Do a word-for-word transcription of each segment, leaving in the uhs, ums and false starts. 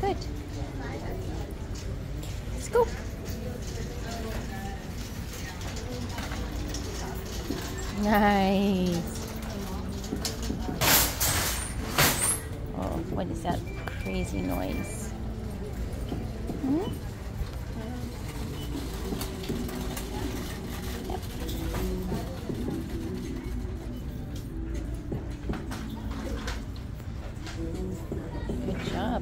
Good. Let's go. Nice. Oh, what is that crazy noise? Hmm? Yep. Good job.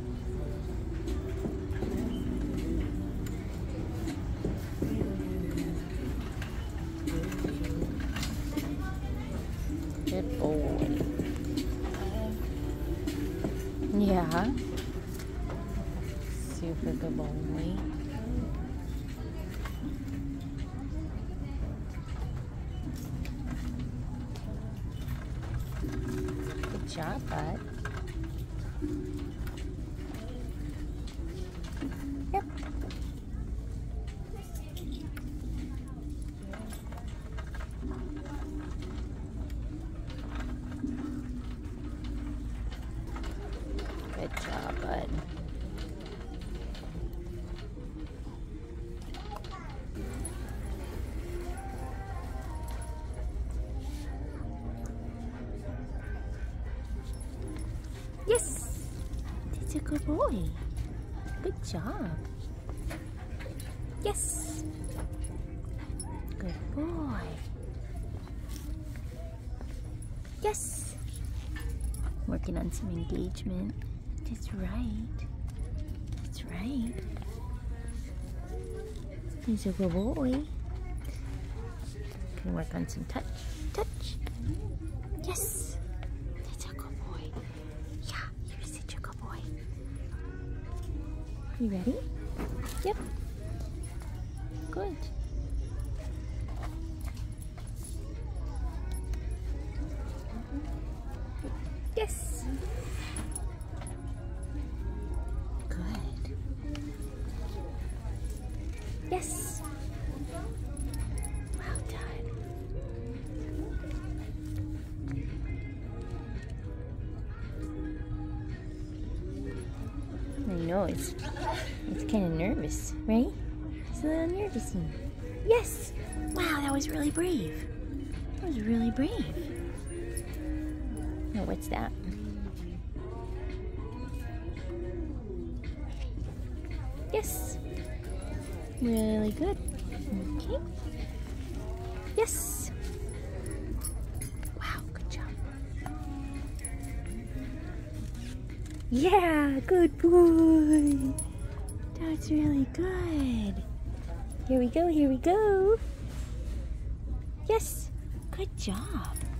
Good boy. Yeah. Super good boy. Good job, bud. Yep. Good job, bud. Yes! That's a good boy. Good job. Yes! Good boy. Yes! Working on some engagement. That's right. That's right. He's a good boy. Can work on some touch. Touch. Yes. That's a good boy. Yeah, you're such a good boy. You ready? Yep. Good. Yes. Good. Yes. Well done. I know it's it's kind of nervous, right? It's a little nervous. Yes. Wow, that was really brave. That was really brave. Now what's that? Yes. Really good. Okay. Yes. Wow, good job. Yeah, good boy. That's really good. Here we go, here we go. Yes, good job.